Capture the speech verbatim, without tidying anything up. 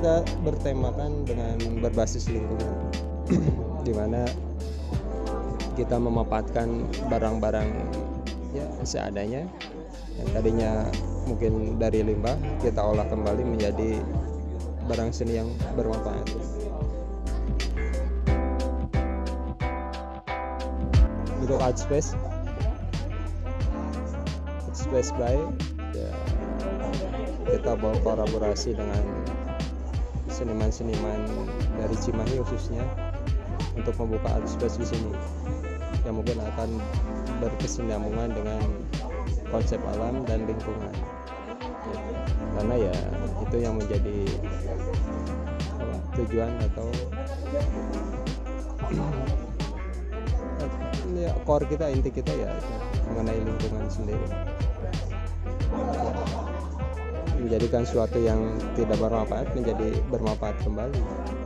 kita bertemakan dengan berbasis lingkungan, di mana kita memanfaatkan barang-barang ya seadanya yang tadinya mungkin dari limbah, kita olah kembali menjadi barang seni yang bermanfaat. Untuk art space, art space by ya, kita berkolaborasi dengan seniman-seniman dari Cimahi khususnya untuk membuka art space di sini yang mungkin akan berkesinambungan dengan konsep alam dan lingkungan ya, karena ya itu yang menjadi apa, tujuan atau ya, core kita, inti kita ya mengenai lingkungan sendiri ya, menjadikan sesuatu yang tidak bermanfaat menjadi bermanfaat kembali.